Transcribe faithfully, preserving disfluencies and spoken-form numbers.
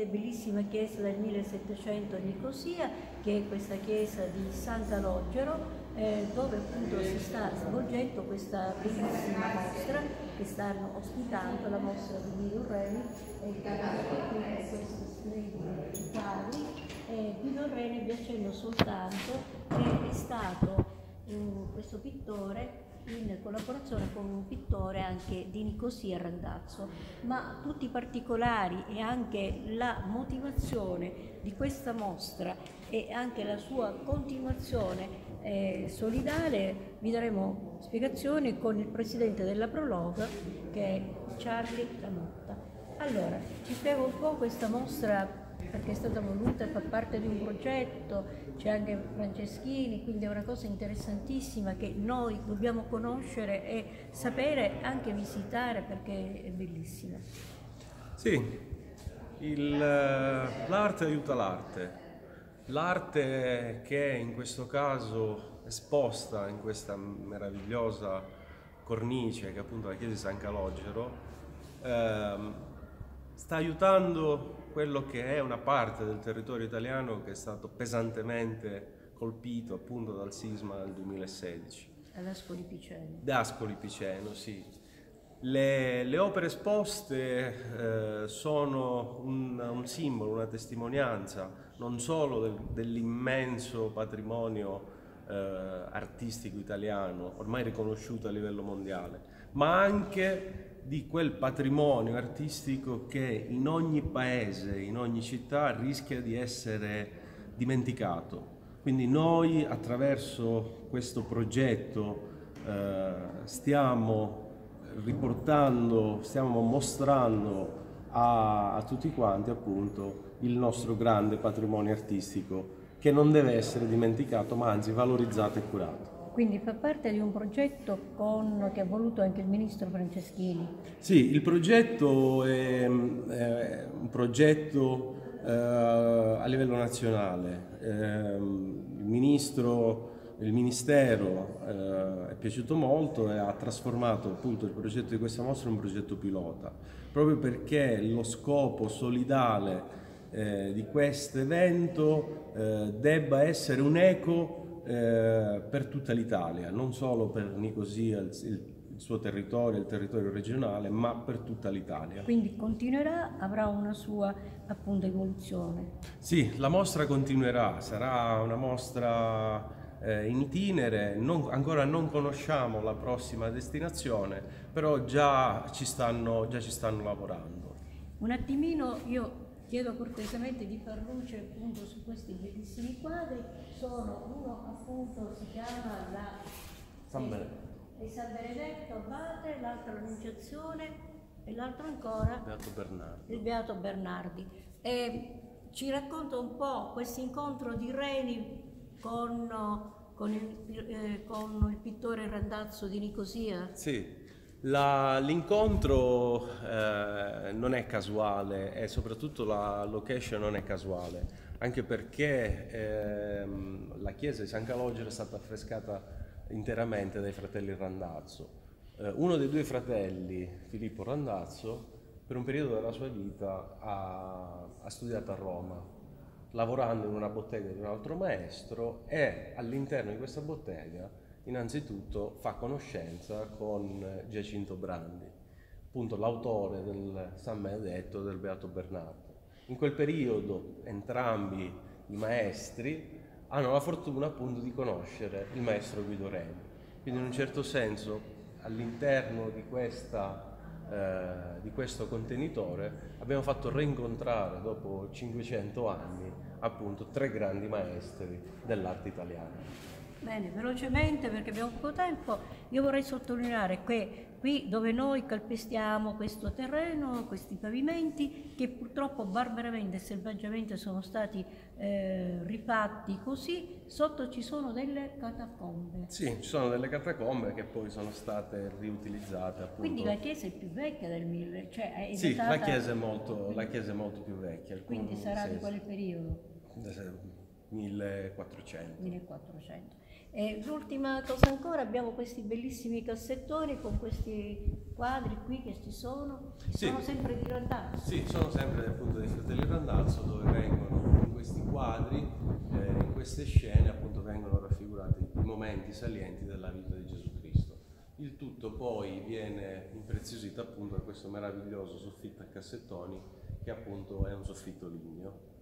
splendida e bellissima chiesa del millesettecento a Nicosia, che è questa chiesa di San Calogero, eh, dove appunto si sta svolgendo questa bellissima mostra che stanno ospitando, la mostra di Guido Reni, e che questi splendidi quadri. Eh, Guido Reni, vi accenno soltanto che è stato um, questo pittore in collaborazione con un pittore anche di Nicosia, Randazzo, ma tutti i particolari e anche la motivazione di questa mostra e anche la sua continuazione eh, solidale vi daremo spiegazioni con il presidente della Prologa, che è Charlie Lamotta. Allora, ci spiega un po' questa mostra, perché è stata voluta e fa parte di un progetto, c'è anche Franceschini, quindi è una cosa interessantissima che noi dobbiamo conoscere e sapere, anche visitare, perché è bellissima. Sì, l'arte aiuta l'arte. L'arte che in questo caso esposta in questa meravigliosa cornice che è appunto la chiesa di San Calogero ehm, sta aiutando quello che è una parte del territorio italiano che è stato pesantemente colpito appunto dal sisma del duemilasedici. Ad Ascoli Piceno. Da Ascoli Piceno, sì. Le, le opere esposte eh, sono un, un simbolo, una testimonianza non solo del, dell'immenso patrimonio eh, artistico italiano, ormai riconosciuto a livello mondiale, ma anche di quel patrimonio artistico che in ogni paese, in ogni città rischia di essere dimenticato. Quindi noi attraverso questo progetto eh, stiamo riportando, stiamo mostrando a, a tutti quanti appunto il nostro grande patrimonio artistico che non deve essere dimenticato ma anzi valorizzato e curato. Quindi fa parte di un progetto con, che ha voluto anche il ministro Franceschini. Sì, il progetto è, è un progetto eh, a livello nazionale. Eh, il ministro, il ministero eh, è piaciuto molto e ha trasformato appunto il progetto di questa mostra in un progetto pilota, proprio perché lo scopo solidale eh, di questo evento eh, debba essere un eco Eh, per tutta l'Italia, non solo per Nicosia, il, il suo territorio, il territorio regionale, ma per tutta l'Italia. Quindi continuerà, avrà una sua appunto evoluzione. Sì, la mostra continuerà, sarà una mostra eh, in itinere, non, ancora non conosciamo la prossima destinazione, però già ci stanno, già ci stanno lavorando. Un attimino io chiedo cortesemente di far luce appunto su questi bellissimi quadri. Sono uno appunto si chiama la San Benedetto, eh, San Benedetto Abate, l'altro l'Annunciazione e l'altro ancora Beato Bernardi. il Beato Bernardi. E ci racconta un po' questo incontro di Reni con, con, il, eh, con il pittore Randazzo di Nicosia? Sì. L'incontro eh, non è casuale e soprattutto la location non è casuale, anche perché ehm, la chiesa di San Calogero è stata affrescata interamente dai fratelli Randazzo. Eh, uno dei due fratelli, Filippo Randazzo, per un periodo della sua vita ha, ha studiato a Roma, lavorando in una bottega di un altro maestro, e all'interno di questa bottega innanzitutto fa conoscenza con Giacinto Brandi, appunto l'autore del San Benedetto e del Beato Bernardo. In quel periodo entrambi i maestri hanno la fortuna appunto di conoscere il maestro Guido Reni, quindi in un certo senso all'interno di, questa, eh, di questo contenitore abbiamo fatto reincontrare dopo cinquecento anni appunto tre grandi maestri dell'arte italiana. Bene, velocemente perché abbiamo poco tempo, io vorrei sottolineare che qui dove noi calpestiamo questo terreno, questi pavimenti, che purtroppo barbaramente e selvaggiamente sono stati eh, rifatti così, sotto ci sono delle catacombe. Sì, ci sono delle catacombe che poi sono state riutilizzate appunto. Quindi la chiesa è più vecchia del mille, cioè è Sì, datata... la chiesa è molto, la chiesa è molto più vecchia. Quindi sarà sì, di quale periodo? millequattrocento. millequattrocento. E l'ultima cosa ancora, abbiamo questi bellissimi cassettoni con questi quadri qui che ci sono, sì. sono sempre di Randazzo. Sì, sono sempre appunto dei fratelli Randazzo, dove vengono in questi quadri, eh, in queste scene appunto vengono raffigurati i momenti salienti della vita di Gesù Cristo. Il tutto poi viene impreziosito appunto da questo meraviglioso soffitto a cassettoni che appunto è un soffitto ligneo.